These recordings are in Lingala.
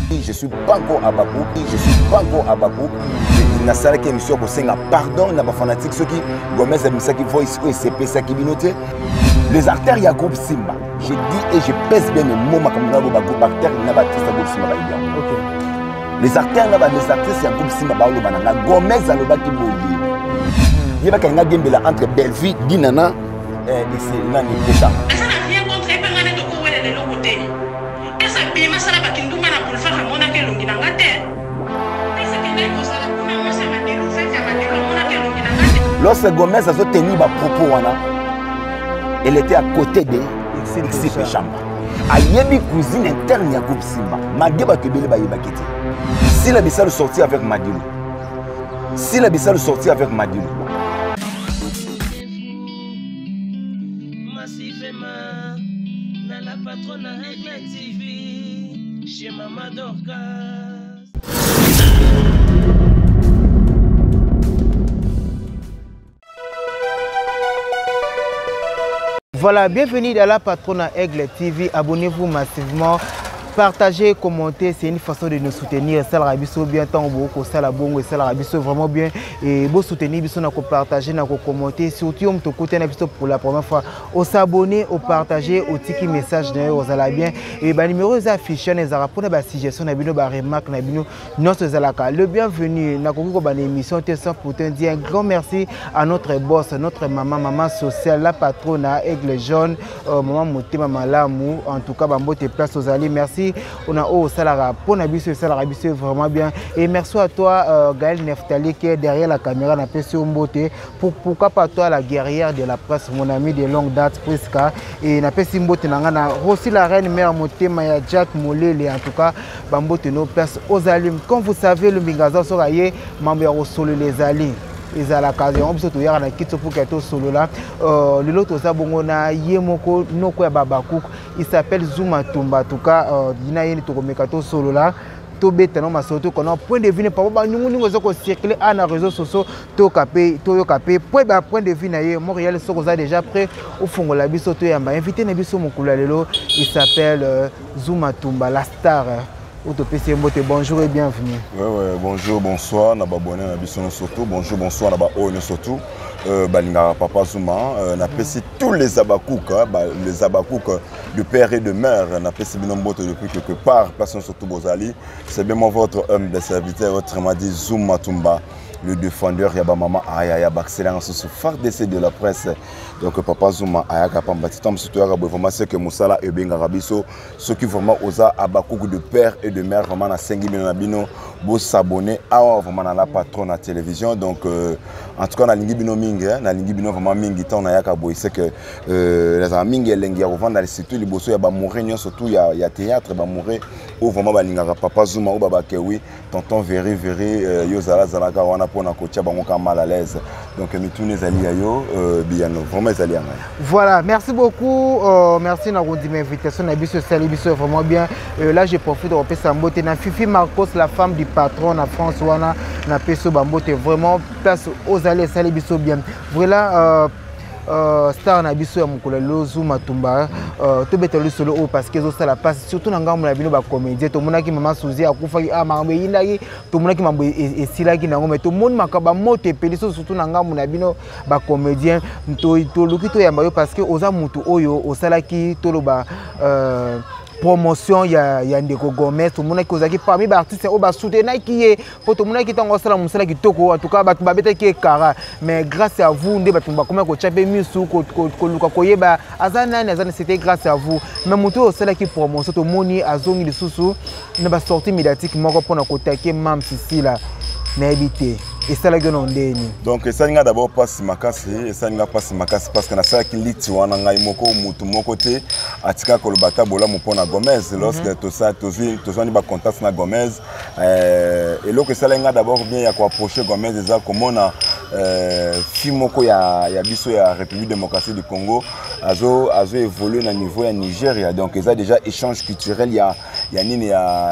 Je suis Banco Abakou. Je suis Banco Abakou. Na sala qui émission pour senga pardon na ba fanatique ceux qui Gomez a mis ça qui voice ou CP ça qui binoté. Les artères ya groupe Simba. Je dis et je pèse bien mes mots ma comme na ba groupe artère na ba tista groupe Simba ba bien. OK. Les artères na ba les artistes ya groupe Simba ba lo banana Gomez a lo ba ki boyi. Yeba ka nga gembela entre Belleville Dinana et c'est nani Pécham. Lorsque Gomez a tenu ma propos, elle était à côté de Xi Péchamba. A Yebi cuisine interne ya groupe Simba. Madeba Kebele ba yebakete. Si la Bissau sortit avec Madilou. Si la Bissau sortit avec Madilou. Massivement, dans la patronne avec la TV, chez Maman Dorcas. Voilà, bienvenue dans la patronne Aigle TV. Abonnez-vous massivement. Partagez, commentez, c'est une façon de nous soutenir. Ça la biso bien tant beaucoup, ça la bongo, ça la biso vraiment bien. Et beau soutenir, biso na ko partager, na ko commenter. Surtout on te côté na biso pour la première fois. Au s'abonner, au partager, au tiki message d'ailleurs, aux ala bien. Et bah numéro les affichés, les arabes pour la suggestion, na bino ba remarque, na bino notre zalaka. Le bienvenu, na ko ko ban émission Tesson pour te dire un grand merci à notre boss, notre maman sociale, la patronne Aigle Jaune, maman Motema Malamu. En tout cas, bambote place aux alliés. Merci. On a au Salara pour Nabiso, Salara Biso vraiment bien. Et merci à toi, Gaël Neftali, qui est derrière la caméra, n'a pas sur beauté. Pourquoi pas toi, la guerrière de la presse, mon ami de longue date, Priska. Et n'a pas si beauté, n'a aussi la reine mère Motema, Maya Jack Molele, en tout cas, Bambote nos places aux alliés. Comme vous savez, le Mingaza Soraye, membre au solo les alliés. Ils ont la case, on peut se dire que pour quelque solo là. Le lot aux abonnés, Yemoko, Noko Babakouk, il s'appelle Zuma Tumba. En tout cas, il y a une tourmekato solo là. To betano masoto kono point de vue ne pas nous nous ko circuler à réseaux sociaux to capé point de vue na ye Montréal sokoza déjà prêt au fond la biso to yamba invité na biso mokula lelo il s'appelle Zuma Tumba la star. Bonjour et bienvenue. Ouais, bonjour, bonsoir, Nababone, Nabisson surtout, bonjour, bonsoir, Nababone surtout. Balinga Papa Zuma, n'apprécie tous les abakouk, les abakouk de père et de mère, n'apprécie bien depuis quelque part, personne surtout Bozali. C'est bien votre homme de serviteur, autrement dit Zuma Tumba. Le défendeur Yaba Mama Ayaya excellence sous phare d'essai de la presse. Donc Papa Zuma Ayaka Pambati Tom surtout vraiment c'est que Moussala et Benga Rabiso ceux qui vraiment osa abakouk de père et de mère vraiment na 5 000 nabino beau s'abonner à vraiment na la patronne à télévision donc en tout cas na lingi bino mingi na lingi bino vraiment mingi tant na yaka boy c'est que les amis lingi ya revendre surtout les bosso ya ba mourir surtout ya théâtre ba mourir ou vraiment ba linga Papa Zuma ou baba Kewi tonton Véry yo zala zalaka wana pour na kotia bango ka mal à l'aise donc mitune zali yo bien vraiment zali ya. Voilà, merci beaucoup, merci na rodi invitation na biso sali biso vraiment bien. Là je profite de repasser Sambote na Fifi Marcos la femme du patron na France wana na peso Bambote vraiment place aux allées sali biso bien. Voilà star na biso ya mokolo lo Zuma Tumba to betalo solo o parce que zo sala passe surtout na ngambo na bino ba comédien to monaki mama Suzy akufa mambo yindaki to monaki mambo esilaki nango mais to moni makaba moto peliso surtout na ngambo na bino ba comédien to luki to yamba yo parce que oza mutu oyo osalaki to lo ba promotion ya Ndeko Gomez tout monde qui ozaki parmi ba artistes o ba soutenir qui est pour tout monde qui tango sala musala ki toko en tout cas ba beta ki kara mais grâce à vous nde ba tumba comment ko chape misu ko luka ko yeba azana c'était grâce à vous mais mutu o sala ki promotion to moni azongi lisusu ne ba sortie médiatique moko pona ko taquer mam sisi là na habité. Et ça la gueule donc ça n'a d'abord pas si makasi et ça n'a pas si makasi parce que na ça qui lit wana ngai moko mutu moko te atika kolobata bola mopona Gomez lorsque tout ça tous ni ba contact na Gomez et lorsque ça n'a d'abord bien ya ko approcher Gomez déjà comme on a fi moko ya biso ya République démocratique du Congo azo évoluer na niveau ya Nigeria donc ça déjà échange culturel ya nini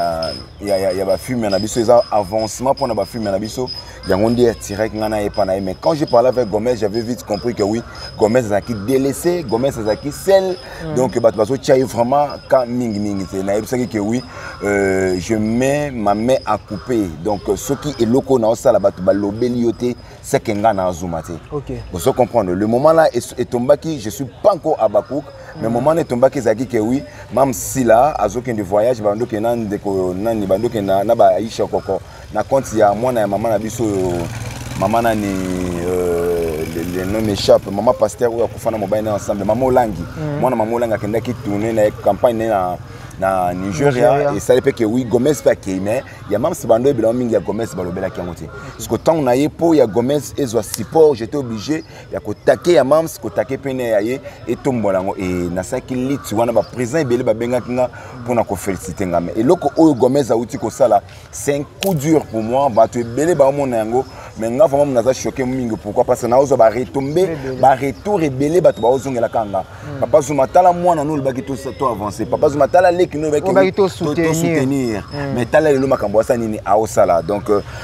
ya ba film na biso eza avancement pour na ba film na biso yango ndi direct ngana e pana mais quand je parlais avec Gomez j'avais vite compris que oui Gomez a qui délaissé Gomez a qui seul donc bato bazo tchai vraiment quand mingi c'est na yebisa que oui je mets ma main à couper donc ce qui est loco na osala bato ba lobeli yote c'est que ngana azumate OK vous comprendre le moment là est tombaki je suis pas encore à Bakouk mais moment est tombaki zaki que oui même si là azoken de voyage bando ke nan de ko nani bando ke na ba Aisha koko na compte ya mwana ya maman na biso maman nani le nom m'échappe maman pasteur ou akufana mobile ensemble maman Olangi mwana maman Olangi akenda ki tourner na campagne na Nigeria et ça fait que oui Gomez pas qui mais il y a même ce bando bilan mingi ya Gomez balobela ki ngote parce que tant on a yepo ya Gomez ezo support j'étais obligé ya ko taquer ya même ko taquer pene ya ye et tombolango et na ça qui lit wana ba président ebele ba benga kinga pour na ko féliciter ngame et loko oyo Gomez a outi ko sala c'est un coup dur pour moi ba to ebele ba mona yango mais nga vraiment naza choqué mingi pourquoi parce que na ozo ba retomber ba retour ebele ba to ba ozongela kanga papa Zuma tala mwana no le ba ki to avancer papa Zuma tala qui nous veut soutenir mais tala le makambo ça nini a osala donc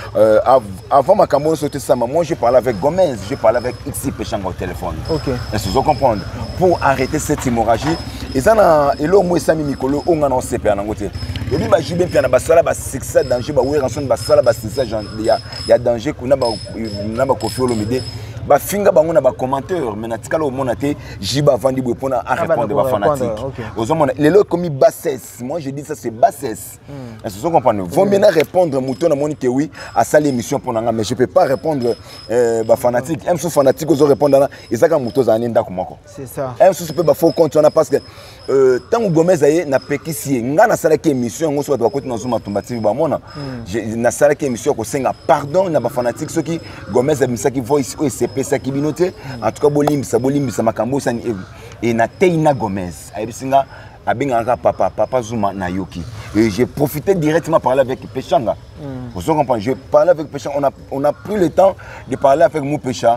avant makambo sauter ça moi je parlais avec Gomez je parlais avec Xi Pechanga au téléphone OK est-ce que vous comprenez pour arrêter cette hémorragie et ça na elo mo sami mikolo onga na CPA na ngote et bi ba jibe pia na basala ba succès danger ba we ranson basala ba succès ya danger kuna ba Kofi Olomide ba finga bango na ba commentaire mais na tikala au monate jiba vandi bo pona à répondre ba fanatique aux hommes les comme bassesse moi je dis ça c'est bassesse est-ce que vous comprenez vont bien répondre mouton na moni que oui à ça l'émission pour nga mais je peux pas répondre ba fanatique même sous fanatique aux répondre là et ça quand mouton za nenda komako c'est ça même sous peut ba faux compte on a parce que tant Gomez aye na pekisi nga na sala ki émission ngo so ba côté na Zuma tumbati ba mona na sala ki émission ko senga pardon na ba fanatique ceux qui Gomez a mis ça qui voice ou pesa kibinote en tout cas bolimbisa makambo sani et na Teina Gomez ayebisinga abenganga papa Zuma na yoki et j'ai profité directement parler avec Pechanga vous comprenez je parlais avec Pechanga on a pris le temps de parler avec Mou Pecha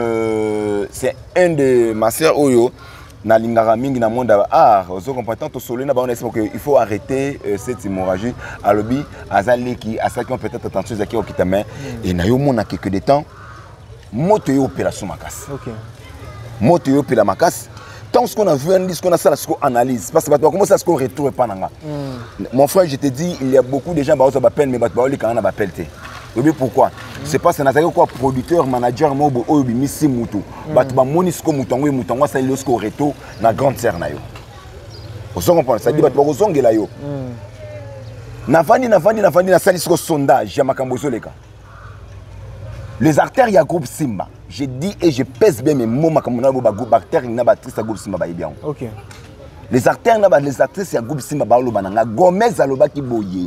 c'est un de ma sœur Oyo na lingara mingi na monde art vous comprenez tant solo na ba on espère que il faut arrêter cette hémorragie alobi azaleki asaki peut-être attention zaki okitame et na yo mona quelques de temps moto yo opération makasi OK moto yo opéra makasi tant ce qu'on a vu ce qu'on a ça la analyse parce que comment ça ce qu'on retrouve pas nanga mon frère je te dis il y a beaucoup de gens ba ba peine mais ba oli quand on a ba pelleté oui pourquoi c'est parce que nazaki quoi producteur manager mobo oyo bimisi mutu ba ba monisco mutango ça il sco reto na grande sœur na yo vous comprenez ça dit ba ba kozongela yo na vandi na sali sco sondage ya makambo zoleka. Les artères, il y a groupe Simba. Je dis et je pèse bien mes mots, ma groupe artère, il y a actrice à groupe Simba. OK. Les artères, les actrices, il y a groupe Simba. Gomez a loba ki boye.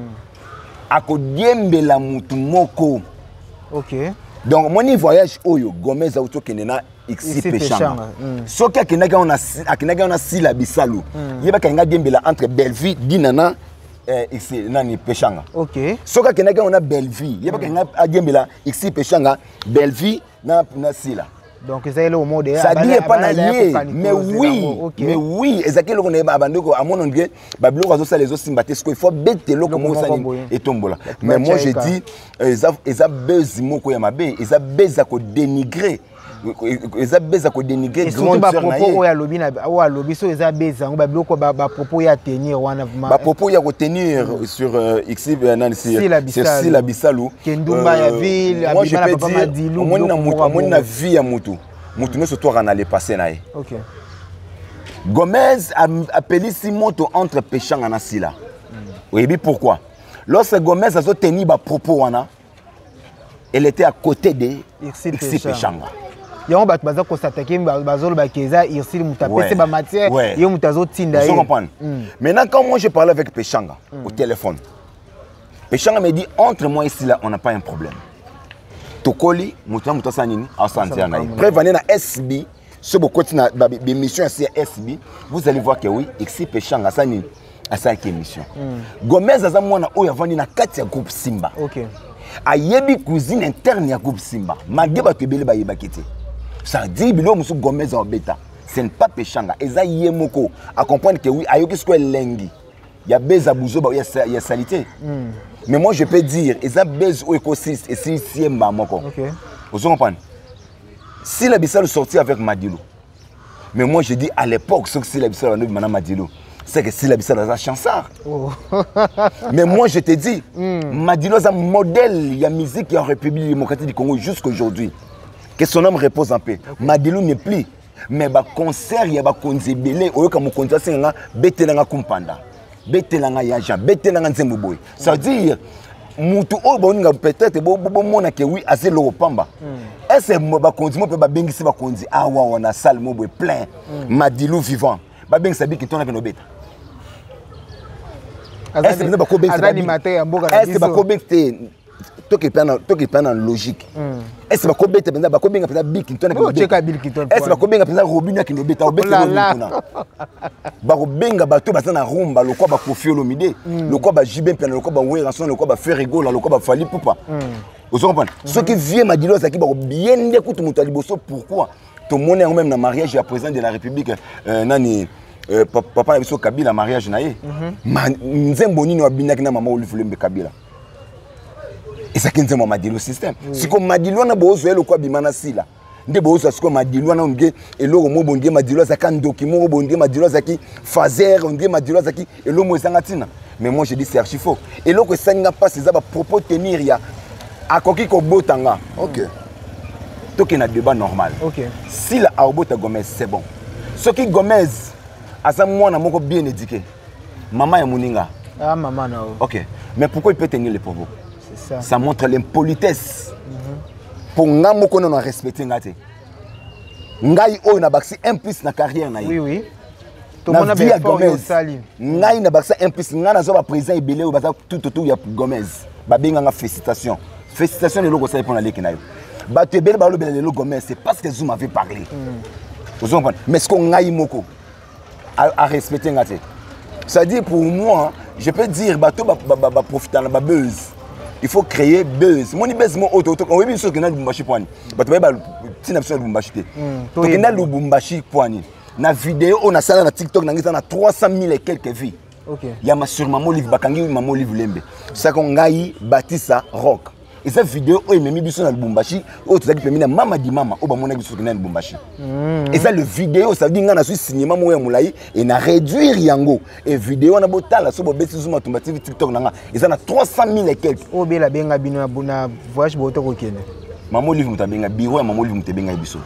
Ako diembe la mutu moko. OK. Donc, mon voyage, oyo, Gomez a auto kenena Xi Pechanga. So ki akenaka on a si la bisalu. Yeba kenga diembe la entre Belleville, Dinana. Ici nani Pechanga. OK. Soka kenaka on a Belleville. Yeba kenga adiembela Xi Pechanga Belleville na sila. Donc ça est le mot de ça dit pas na yé mais oui ezaki loko na abandoko amono nge ba biloko azo ça les autres simbatesko il faut bête loko mo ça et tombola mais moi je dis eza bezi moko ya mabe eza beza ko dénigrer eza beza ko dénigrer grande sœur na ye oya lobi na oya lobi so eza beza ba biloko ba propos ya tenir wana ba propos ya ko tenir sur Xi nani sur la bisalu kendumba ya ville abimana papa madilu moi na vie ya mutu mutu mais surtout on allait passer na ye. OK. Gomez a appelé si moto entre Pechanga na sila. Oui, mais pourquoi? Lorsque Gomez a tenu ba propos wana, elle était à côté de Xi Pechanga. Yon bat baza ko s'attaquer bazolo ba keza irsil mutapese ba matière yo mutazo tinda ye. Vous comprenez? Maintenant quand moi je parlais avec Pechanga au téléphone. Pechanga me dit entre moi et Sila on n'a pas un problème. Tokoli muta sanini a santé na ye. Prévenez na SB ce beaucoup na émission c'est SB vous allez voir que oui Xi Pechanga sanini a ça qui émission. Gomez aza mwana oyo avandi na kati ya groupe Simba. OK. Ayebi cuisine interne ya groupe Simba. Mageba tebele ba yebakete. Ça dit bilo musu Gomez en bêta. Ce n'est pas Pechanga. Eza yemoko à comprendre que oui ayoki sko lengi. Il y a buzz à Bouzo, il y a salité. Mais moi, je peux dire, il y a buzz au écosystème et c'est ici, vous comprenez? Si la Bissau sortit avec Madilo, mais moi, je dis à l'époque, ce que si la Bissau a maintenant Madilo, c'est que si la Bissau a un chansard. Mais moi, je te dis, Madilo est un modèle, il y a musique en République démocratique du Congo jusqu'à aujourd'hui. Que son homme repose en paix. Madilo n'est plus. Mais le concert, il y a des concerts belés. Au lieu que mon concert, c'est un bételanga kumpanda. Bételanga yaja. Bételanga nzemboboy. Ça veut dire, Moutou Obonga peut-être, bon, que oui, assez l'eau pamba. Est-ce que je conduis, je peux bien que conduis. Ah, ouais, on a salle, plein. Madilo vivant. Je bien que ça dit qu'il tourne avec nos bêtes. Est-ce que je peux bien toi qui es en logique. Est-ce que tu as un Bill Clinton? Est-ce que tu as un Robin qui nous bête? Barobenga bato basana rumba le quoi ba Kofi Olomide le quoi ba Jibin Piano le quoi ba Weranson le quoi ba Ferrego le quoi ba Fali Poupa. Vous comprenez? Ce qui vient Madilo ça qui ba bien écoute muto liboso pourquoi tout monde est même dans mariage à président de la République nani papa biso Kabila mariage na ye. Nzembo nini wa binaki na mama Olivulembe Kabila. Et ça qui est Madilo système. Si comme Madilo na bozo le quoi bimana sila. Nde bozo siko Madilo na onge eloko mo bonge Madilo zaka document bonge Madilo zaki fazer onge Madilo zaki elo mo sangatina. Mais moi je dis c'est archi faux. Eloko sanga pas ces aba propos tenir ya akoki ko botanga. OK. Donc il y a un débat normal. OK. Si la Arbota Gomez c'est bon. Ce qui Gomez asa mwana moko bien éduqué. Maman ya muninga. Ah maman na. OK. Mais pourquoi il peut tenir les propos? Ça montre l'impolitesse. Pour nga moko non respecter ngate. Ngai o na baxi implice na carrière na ye. Oui. Tout le monde a bien Gomez. Ngai na baxi implice nga na zo ba président ebele o baza tout ya Gomez. Ba benga nga félicitations. Félicitations les logos ça pour la leki na yo. Ba te bele ba lo bele le Gomez c'est parce que Zoom avait parlé. Vous comprenez? Mais ce qu'on ngai moko à respecter ngate. Ça dit pour moi, je peux dire bato ba profiter na ba buzz. Il faut créer buzz. Mon buzz mon auto. On veut bien sûr que na Lubumbashi poani. Bato ba tina biso Lubumbashi te. To que na Lubumbashi poani. Na vidéo on a ça na TikTok na ngisa na 300 000 et quelques vues. OK. Ya ma sur maman Olive Bakangi maman Olive Lembe. Ça qu'on ngai Batissa rock. Et cette vidéo on m'a mis biso na Lubumbashi, o tozaki pemina mama di mama, o ba mona biso na Lubumbashi. Et ça le vidéo ça dit nga na suis cinéma mo ya mulai et na réduire yango et vidéo na botala so bo beti Zoom automatique TikTok nanga. Et ça na 300 000 et quelques. O bela benga bino na voyage boto ko kene. Maman Olive mutabenga biro ya maman Olive mutebenga biso.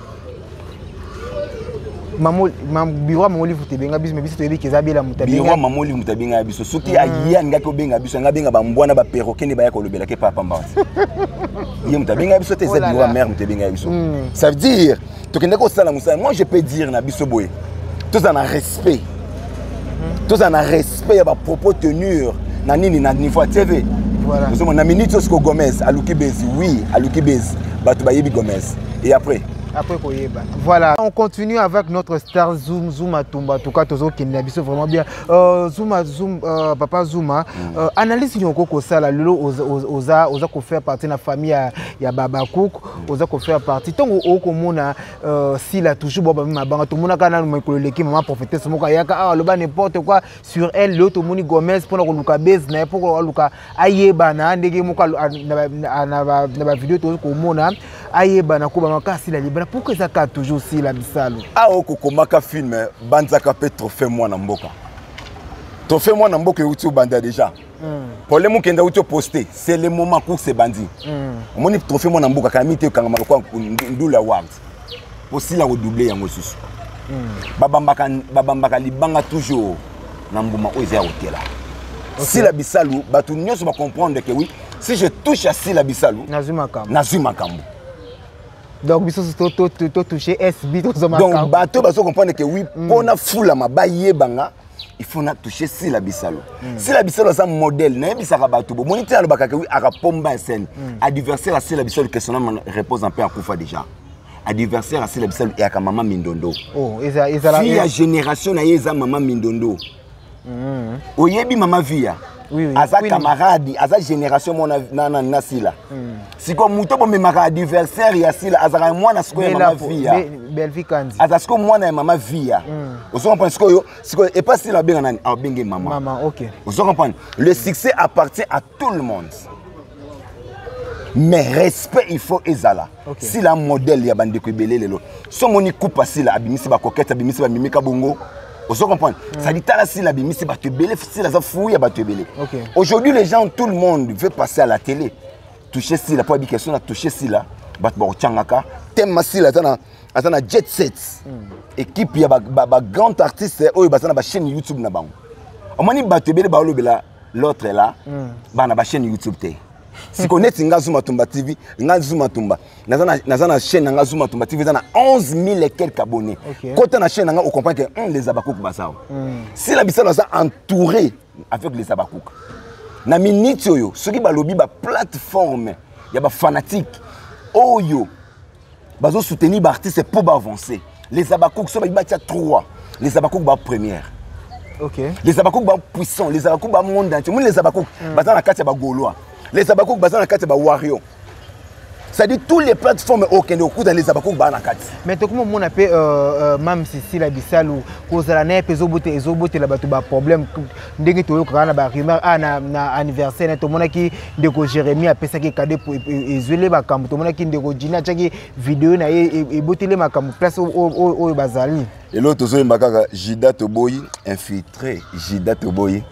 Biro maman Olive mutebenga biso mais biso toyebi kezabela mutabenga. Biro maman Olive mutabenga biso soki ayiya ngaki obenga biso ngabenga ba mbwana ba perroquet ne ba ya kolobela ke papa mbasi. Yé mutabenga biso te za biro mère mutebenga biso. Ça veut dire tokende ko sala musa moi je peux dire na biso boye. Tous en respect. Tous en respect ya ba propos tenure na nini na niveau TV. Voilà. Nous sommes na minute jusqu'au Gomez à Lukibezi oui à Lukibezi bato ba yebi Gomez et après Koyeba. Voilà, on continue avec notre star Zoom Atumba. En tout cas, Tozo qui n'a vraiment bien. Papa Zouma, analyse si on peut ça là, lolo oza ko faire partie de la famille ya Baba Cook, oza ko faire partie. Tant au komona si la toujours bon ma banga tout le monde kana mo l'équipe maman profiter ce moka yaka ah le ba n'importe quoi sur elle l'autre moni Gomez pour ko luka base na pour luka ayeba na ndenge moka na ba vidéo to komona ayeba na ko ba makasi la pourquoi ça a toujours si la bisalo ah okokomaka film banzaka pe trophée moi na mboka trophée moi na mboka uti banda déjà problème kenda uti poster c'est le moment pour ces bandits moni trophée moi na mboka kamite kanga maloko ndula award aussi la redoubler yango susu babambaka libanga toujours na mbuma oza hôtel si la bisalo batu nyonso ba comprendre que oui si je touche à si la bisalo nazuma kambo. Donc, il faut toucher SB. Donc, bateau, il faut comprendre que oui, pour la foule, il faut toucher si la bisalo. Si la bisalo est un modèle, il faut que bateau. Mon idée, c'est oui, à pomba scène. Adversaire à si la bisalo, que son nom repose un peu à Koufa déjà. Adversaire à si la bisalo et à maman Mindondo. Oh, la génération, il y a maman Mindondo. Oyebi maman Via. aza camarade aza génération mona na sila siko muto bo memaka adversaire ya sila azaka mwana siko ya mama via Belvi Kandi aza siko mwana ya mama via ozo comprendre siko et pas sila benga nani a benga maman OK ozo comprendre le succès appartient à tout le monde mais respect il faut ezala si la modèle ya bande ko belé lelo so moni coupe sila abimisi ba coquette abimisi ba mimika bongo vous comprenez ça dit là si la bimisi ba te belé si la za fouille ba te belé aujourd'hui les gens tout le monde veut passer à la télé toucher si la pour question à toucher si la bat ba changaka thème si la na jet set équipe ya ba grand artiste oyo ba na ba chaîne YouTube na bango o mani ba te belé ba lobela l'autre là ba na ba chaîne YouTube té si connaît Ngazuma Tumba TV, Ngazuma Tumba. Nazana chaîne Ngazuma Tumba TV, na 11 000 et quelques abonnés. Quand on a chaîne, on comprend que les abakouk basao. Si la bissa est entouré avec les abakouk. Na minute yo, ceux qui ba lobby ba plateforme, il y a ba fanatique. Oh yo, bazo soutenir ba artiste pour ba avancer. Les abakouk so ba tia 3, les abakouk ba première. Les abakouk ba puissant, les abakouk ba monde entier. Les abakouk bazana na kati ba gaulois. Les abakouk bazana kati ba wario. Ça dit tous les plateformes aucun coup dans les abakouk ba na kati. Mais to comment on appelle mam sisi la bisalu kozala na ezobote la bato ba problème ndenge to yokana ba rumeur na anniversaire to monaki ndeko Jérémy apesa ki cadeau pour ezwele ba kambo to monaki ndeko Dina chaki vidéo na ebotele makambo place o bazali. Et l'autre zo mbakaka Jida Toboyi infiltré Jida Toboyi.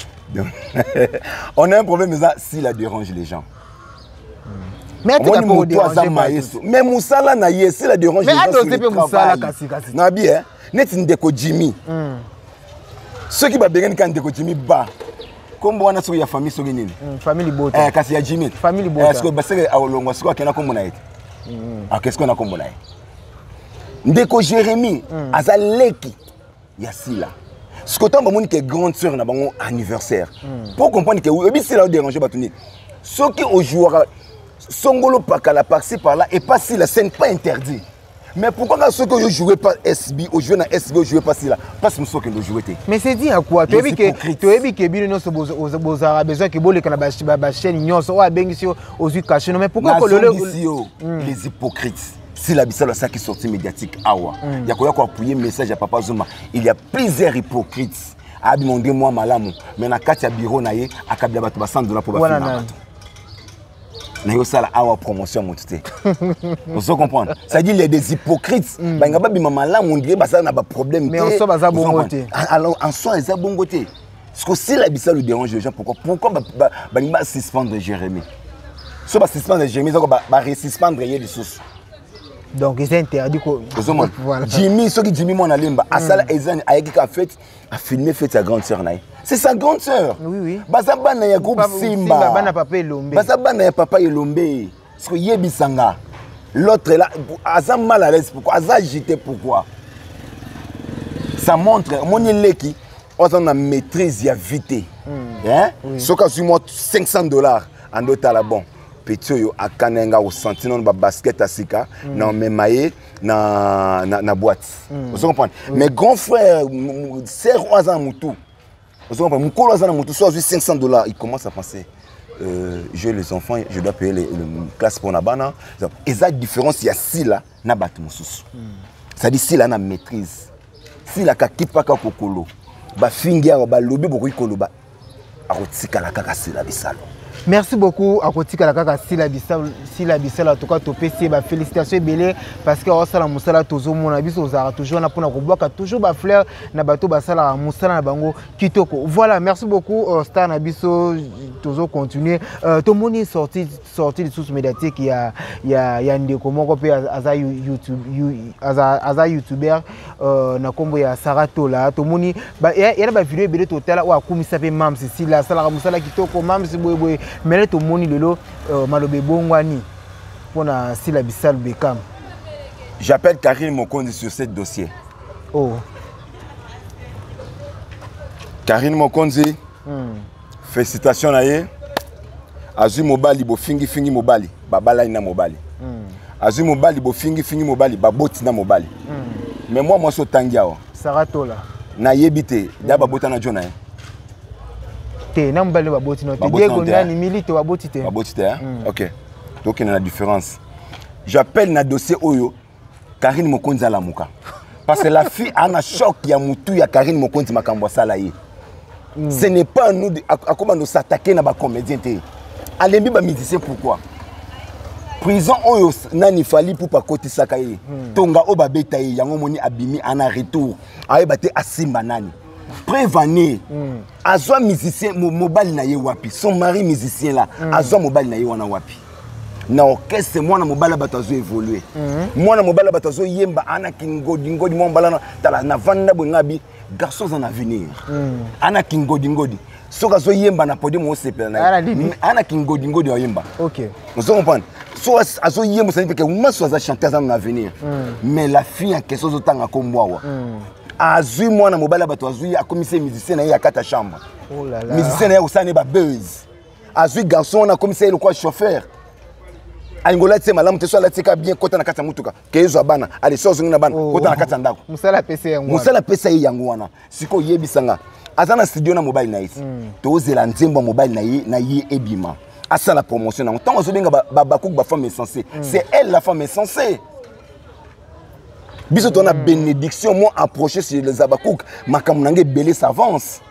On a un problème ça si la dérange les gens. Mais tu as pas déranger mais Moussala na yesi la dérange les gens. Mais attends, c'est Moussala kasi. Na bien, net ndeko Jimmy. Ceux qui ba benga kan ndeko Jimmy ba. Comme wana so ya famille so nini? Famille Bota. Kasi ya Jimmy. Famille Bota. Est-ce que baseke awolongo siko akena kombo na ete? Qu'est-ce qu'on a kombo na ete? Ndeko Jérémy azaleki ya sila. Ce que tu as grande sœur na bango anniversaire. Pour comprendre que oui, c'est là où déranger batuni. Ce qui au joueur songolo pakala par-ci par-là et pas si la scène pas interdit. Mais pourquoi ceux que je jouais pas SB, au jouer na SB, au jouer pas si là, pas ce que je jouais. Mais c'est dit à quoi? Tu as vu que bien non ce beaux arabes besoin que bolé kana ba chaîne nyon so wa bengi sur aux yeux cachés. Mais pourquoi les hypocrites? Si la bissa ça qui sorti médiatique awa il y a quoi appuyer message à Papa Zuma il y a plusieurs hypocrites a demandé moi malamu mais na kati ya bureau na ye akabila bato ba $100 pour ba filmer na yo sala awa promotion motuté on se comprendre ça dit il y a des hypocrites ba ngaba bima malamu on dirait ba ça na ba problème mais on so baza bongoté alors en soi ça bongoté parce que si la bissa le dérange les gens pourquoi ba suspendre Jérémy so ba suspendre Jérémy ça ba resuspendre yé les sous. Donc c'est interdit quoi. Voilà. Jimmy, ce qui Jimmy mon alimba, asala ezan ayeki ka fête, a filmé fête sa grande sœur naï. C'est sa grande sœur. Oui. Bazaba na ya groupe Simba. Bana papa Elombe. Bazaba na ya papa Elombe. Parce que yebisanga. L'autre là, azam mal à l'aise pourquoi? Azam agité pourquoi? Ça montre mon leki, on a maîtrise ya vite. Hein? Ce cas sur moi $500 en total bon. Petit yo akanenga au sentiment ba basket asika na memaye na boîte. Vous comprenez? Mais grand frère sœur Oazan Moutou. Vous comprenez? Mon colo Oazan Moutou soit $500, il commence à penser j'ai les enfants, je dois payer les classes pour nabana. Et ça différence il y a si là na bat mususu. Ça dit si là na maîtrise. Si la kakipa ka kokolo ba fingia ba lobi boko ikolo ba akotika la kaka sila bisalo. Merci beaucoup à Kotika la kaka si la bisala en tout cas topesi ba félicitations belé parce que osala musala tozo mona biso ozara toujours na pona ko boka toujours ba fleur na bato basala musala na bango kitoko. Voilà, merci beaucoup star na biso tozo continuer to moni sorti de source médiatique il y a ndeko moko pe aza YouTube aza youtuber na kombo ya Saratola to moni ba ya ba vidéo belé total wa kumisa pe mam si la sala musala kitoko mam si boy mais tout le monde est malobé bongwani pour la Sila Bissal Bekam. J'appelle Karine Mokondi sur ce dossier. Oh. Karine Mokondi, félicitations à elle. Azu Mobali, bo fingi Mobali, babala ina Mobali. Azu Mobali, bo fingi Mobali, baboti na Mobali. Mais moi, so tangiao. Saratola. Na yebite, d'aba bota na jona. Te na mbale baboti no te Diego ndani milite baboti te. Baboti te OK. Donc il y a la différence. J'appelle na dossier Oyo Karine Mokonzi à la Mouka. Parce que la fille a un choc qui a moutou ya Karine Mokonzi makambo sala ye. Ce n'est pas nous à comment nous s'attaquer na ba comédien te. Alembi ba musicien pourquoi? Prison Oyo nani fali pour pas côté sakaye. Tonga o ba beta ye yango moni abimi ana retour. Aye baté asimba nani. Prévenir. Azwa musicien mobile na ye wapi. Son mari musicien là, azwa mobile na ye wana wapi. Na orchestre moi na mobile batazo évoluer. Moi na mobile batazo yemba ana kingodi ngodi mo mbala tala na vanda bongabi garçons en avenir. Ana kingodi ngodi. Soka zo yemba na podium o sepela na. Ana kingodi ngodi o yemba. OK. Vous comprenez? So azo yemba ça veut dire que moi so za chanter en avenir. Mais la fille en question zo tanga ko mwa. Azui moi na mobile bato azui a commissaire musicien na ya kata chambre. Oh là là. Musicien na usane ba buzz. Azui garçon na commissaire le quoi chauffeur. Angola tse malamu te so la tika bien kota na kata mutuka. Kezo bana, ali so zungu na bana kota na kata ndako. Musala pesa yangu. Musala pesa yangu wana. Siko yebisanga. Azana studio na mobile na isi. To zela nzembo mobile na ye ebima. Asa la promotion na. Tant ozo benga bakouk ba femme insensée. C'est elle la femme insensée. Biso tona bénédiction moi approché sur les abakouk makamunange belé s'avance.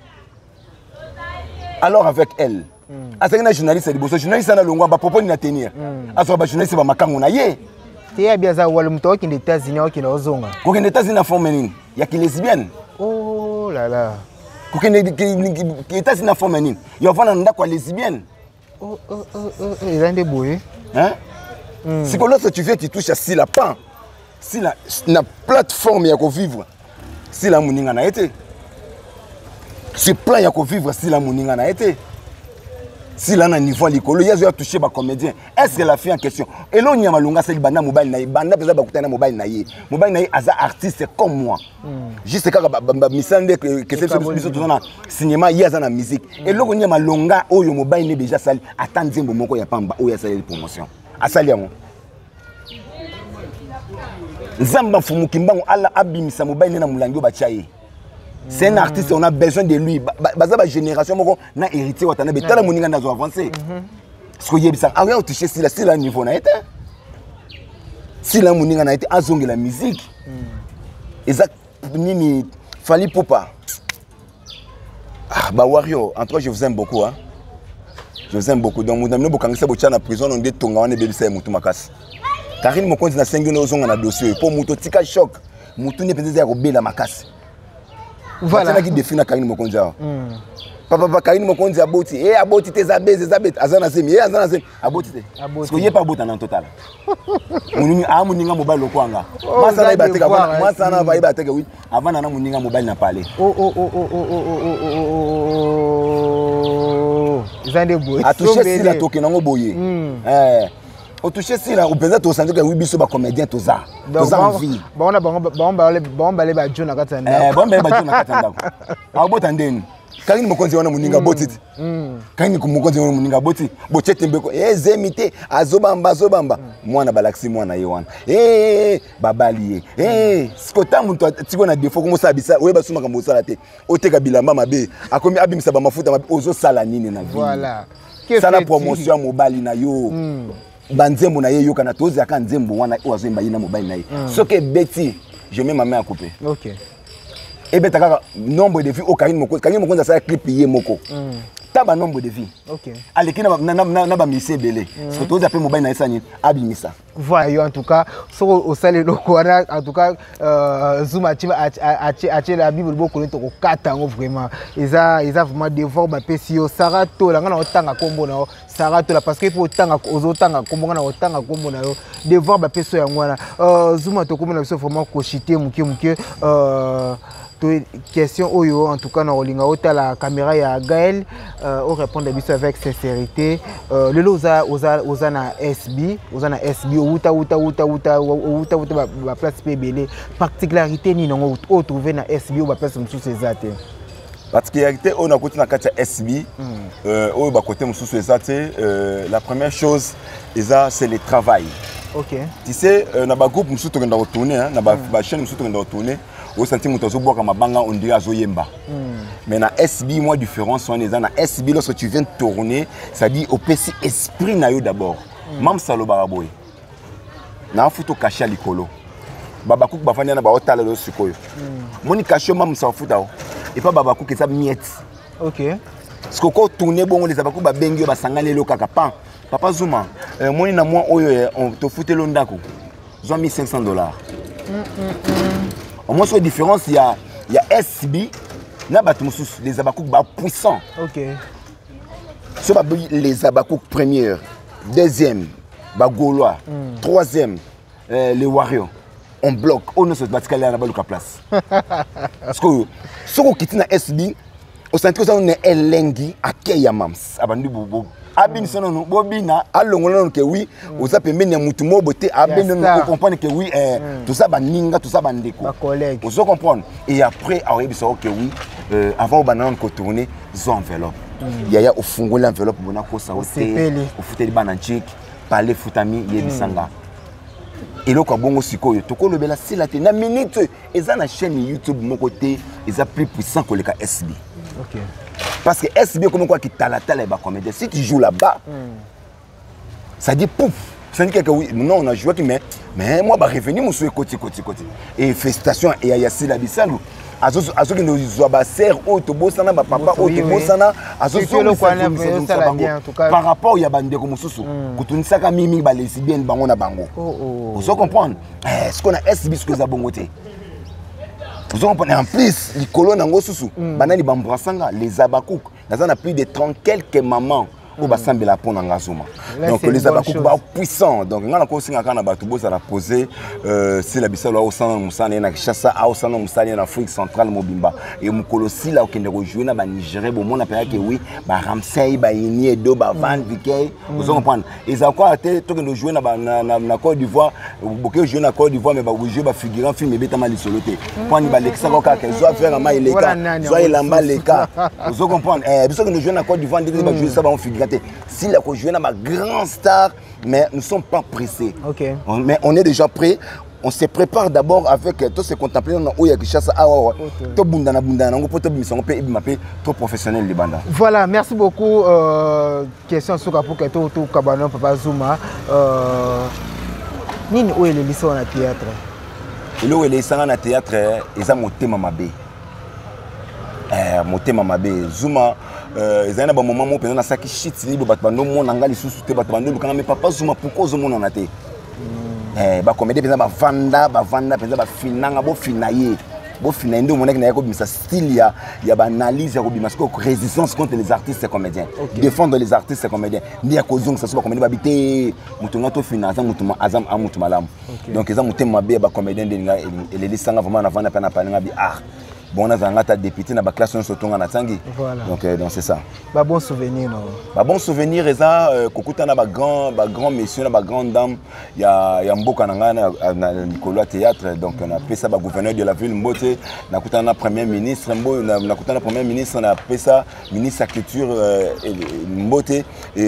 Alors avec elle asakina journaliste liboso journaliste na longwa ba propos ni na tenir aso ba journaliste ba makangu na ye te ya biaza wala mto ki les États-Unis ki na ozonga ko ki les États-Unis na forme nini ya ki lesbienne. Oh là là ko ki les États-Unis na forme nini ya vana ndako lesbienne. Oh il a des boy hein si que lorsque tu viens tu touches à si la pan si la plateforme ya ko vivre si la muninga na été ce plan ya ko vivre si la muninga na été si là na niveau likolo yazo ya toucher ba comédien est-ce que la fille en question elo nya malunga seli banda mobile na banda pesa ba kutana mobile na ye aza artiste comme moi juste kaka ba misande que c'est biso tozana cinéma yaza na musique elo nya malunga oyo mobile ne déjà sali attendre nzembo moko ya pamba oyo ya sali promotion asali yango Zamba Fumukimbango ala abimisa mobile na mulangi bachaye. C'est un artiste, on a besoin de lui. Baza génération moko na hérité watana betala moninga nazo avancer. Ce que yebisa a rien touché si la niveau na été. Si la moninga na été azongi la musique. Exact nini Fali Poupa. Ah ba Wario, en tout cas je vous aime beaucoup hein. Je vous aime beaucoup. Donc nous avons bokangisa bocha na prison on dit tonga wana bebisa mutu makasi. Karine Mokonzi na sengi na ozonga na dossier pour mutu tika choc. Mutu ne peut-être robela makasi. Voilà. C'est qui définit Karine Mokonzi. Papa Karine Mokonzi aboti aboti tes abezi azana semi azana semi aboti te. Parce que y a pas bota en total. Munini muninga mobile lokwanga. Masa na ibateka masa na va ibateka oui avant na muninga mobile na parler. Zande boy. A toucher si la toke nango boye. Au toucher si la opeza to sanduka oui biso ba comédien to za. To za envie. Bon balé ba John na katanda. Bon balé ba John na katanda. A bota ndeni. Karine Mokonzi wana muninga boti. Karine Mokonzi wana muninga boti. Bochete mbeko zemite azobamba. Mwana balaxi mwana ye wana. Babali ye. Skota muntu tiko na défaut ko mosabisa we basuma ka mosala te. Oteka bilamba mabe. Akomi abimisa ba mafuta mabe ozo sala nini na vie. Voilà. Ça la promotion mobile na yo. Banzembo na ye yo kana tozi aka nzembo wana ozo mba yina mobile na ye. Soke beti, je mets ma main à couper. OK. Et bien, nombre de vies au Karine Mokonzi. Karine Mokonzi a fait un clip hier moko. Taba nombre de vies. OK. Allez, na ba missé belé. Ce que tu as fait mobile na esani abimisa. Voilà, en tout cas, sur au salé lokwana, en tout cas, Zuma a la Bible beaucoup de to katango vraiment. Ils a vraiment devoir ba pesio sarato la ngana otanga kombo na sarato la parce que pour otanga ozotanga kombo na otanga kombo na devoir ba pesio yangwana. Zuma to komona biso vraiment kochité muke question oyo en tout cas na olinga ota la caméra ya Gaël on répond avec sincérité le oza na SB uta ba place pebele particularité ni non o trouver na SB ou ba place musu sezate particularité on a côté na kati SB o ba côté musu sezate la première chose c'est le travail. OK. Tu sais na ba groupe musu to ngenda retourner na ba chaîne musu to ngenda retourner au senti moto boire ma banga on dirait azoyemba. Mais na SB moi différence on est dans SB lorsque tu viens tourner, ça dit au PC esprit na yo d'abord. Mam salo baraboy. Na photo caché à likolo. Babakouk bafanya na ba hôtel lo sikoyo. Moni caché mam sa futa et pas babakouk ça miette. OK. Parce que quand tourner bon les babakouk ba bengi ba sangale lo kaka pan. Papa Zuma, moni na moi oyo on te fouté lo ndako. $1500. Au moins sur la différence il y a SB na batumsus les abakouk ba puissants. OK. Sur les abakouk première, deuxième ba gaulois, troisième les warriors. On bloque, on ne se bat qu'à la place. Parce que ce qu'on quitte na SB, au centre que on est elengi akeya mams abandu bobo. Abin sono bobina alongolon que oui, aux appels mena mutumo boté abin on comprend que oui tout ça baninga tout ça bandeko. Ma collègue. Vous comprendre et après arrive ça que oui avant banan ko tourner zo enveloppe. Yaya au fungo l'enveloppe bona ko sa oté au fouter bananchik parler futami yebisanga. Et là, quand on siko yo, toko le bela c'est la na minute, ils ont la chaîne YouTube mon côté, ils ont plus puissant que le cas SB. OK. Parce que SB comme quoi qui tala ba comédien, si tu joues là-bas, ça dit pouf, ça dit que oui, non on a joué mais moi bah revenir mon souhait côté. Et félicitations et Yassi la bisalu. Azo que nous zoaba serre auto bosana ba papa auto bosana azo par rapport au yabande comme susu kutunisa ka mimi ba lesbienne bango na bango vous comprendre est-ce qu'on a SB ce que za bongoté vous comprenez en plus les colonnes ngo susu banani bambrasanga les abakouk na plus de 30 quelques mamans au bassin de la pona ngazuma donc les abakouk ba puissants donc ngana ko singa kana ba tubo ça la poser si la bisalo au sana musana na Kinshasa au sana musana en Afrique centrale mobimba et mukolo si la okende rejoindre na ba Nigeria bo mona paya que oui ba Ramsey ba Yini Edo ba Van Vikey vous comprenez ils ont encore été to que jouer na Côte d'Ivoire beaucoup jouer na Côte d'Ivoire mais ba jouer ba figurant film et beta mal soloté point ni ba lexa ko ka zo faire ma ileka zo ilamba leka vous comprenez biso que nous jouer na Côte d'Ivoire dit ba jouer ça ba on figurant si la jouer na ma grand star mais nous ne sommes pas pressés. Okay. Mais on est déjà prêts. On se prépare d'abord avec tous ces contemplants où il y a quelque chose tout bundana on peut trop professionnel les bandes. Voilà, merci beaucoup. Question sur pour que tout Kabano Papa Zuma. Nini où est le lycée en théâtre? Et là où est le lycée en théâtre, ils ont monté Mamabé. Monté Mamabé. Zuma. Ils ont un moment où ils ont saki shit libre batbando mon angali sous te batbando quand mais Papa Zuma pourquoi Zuma on a été ba comédie penza ba vanda penza ba finanga bo finaye bo finaye ndo monaki na yako bimisa style ya ba analyse ya ko bimasa ko résistance contre les artistes comédiens défendre les artistes comédiens ni ya ko zonga ça ba comédie ba bité mutunga to finance mutuma azam amutu malamu donc ils ont monté mabe ba comédien de nga et les lisanga vraiment na vanda pena palinga bi bon on a un député dans la classe on se tourne à Tanguy. Donc c'est ça. Bah bon souvenir non. Bah bon souvenir et ça kokuta na ba grand monsieur na ba grande dame il y a mboka nanga na Nicolas théâtre donc on a appelé ça ba gouverneur de la ville Mbote na kuta na premier ministre na kuta na premier ministre na appelé ça ministre de la culture Mbote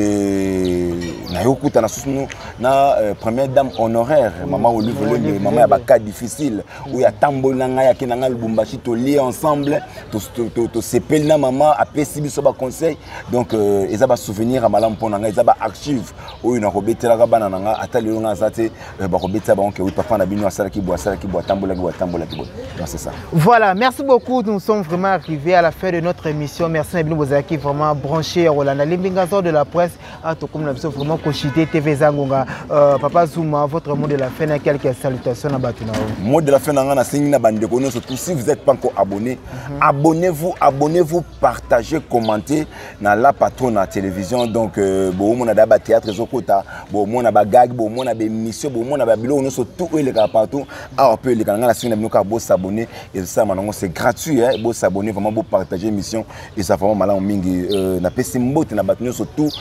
et na yokuta na susunu na première dame honoraire maman Olivier maman ya ba cas difficile où il y a tambolanga ya kinanga Lubumbashi to ensemble to s'épelle na maman a pesi so ba conseil donc ils ont souvenir à malam pona ils ont archive où une robetela ka bana nga atali nga zate ba robeta ba onke oui papa na bino asala ki bo tambola donc c'est ça. Voilà, merci beaucoup, nous sommes vraiment arrivés à la fin de notre émission. Merci à Bino Bozaki vraiment branché Roland Limbingazo de la presse à tout comme nous vraiment cochité TV Zangonga Papa Zuma votre mot de la fin et quelques salutations à Batuna. Mot de la fin na singi na bande ko surtout si vous êtes pas encore abonné, abonnez-vous, partagez, commentez dans la patronne à télévision. Donc, bon, on a d'abord théâtre, zokota, bon, on a gag, bon, on a des missions, bon, on a bilo, on a tout les gars partout. Alors, on peut les canaux, la chaîne, on s'abonner et ça, maintenant, c'est gratuit, hein, bon s'abonner, vraiment, bon partager l'émission et ça vraiment malin mingi, na pesimbo, na battu surtout.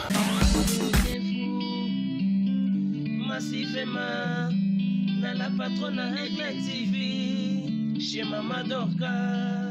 Massivement, dans la patronne à TV, chez Maman Dorka.